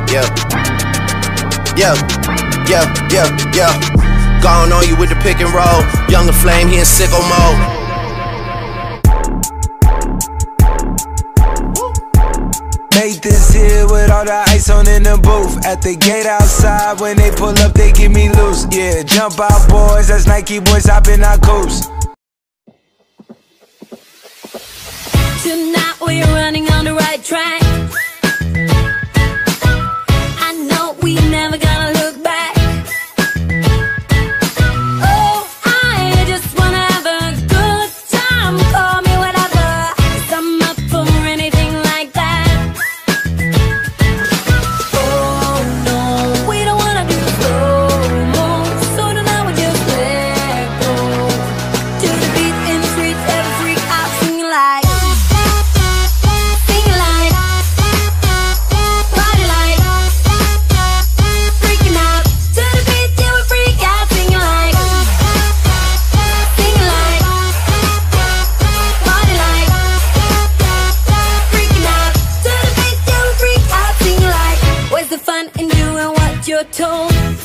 Yeah, yeah, yeah, yeah, yeah. Gone on you with the pick and roll. Younger flame, he in sicko mode. Made this here with all the ice on in the booth. At the gate outside, when they pull up, they give me loose. Yeah, jump out boys, that's Nike boys hopping our coast. Tonight we're running on the right track. I know we never gonna look back. Oh, I just wanna have a good time. Call me whatever, 'cause I'm up for anything like that. Oh no, we don't wanna do slow-mo, so tonight we just let go. To the beat in the streets, every freak out singing like, singing like, party like, freaking out. To the beat, yeah, we freak out singing like, party like, freaking out. To the beat, yeah, we freak out singing like. Where's the fun in doing what you're told?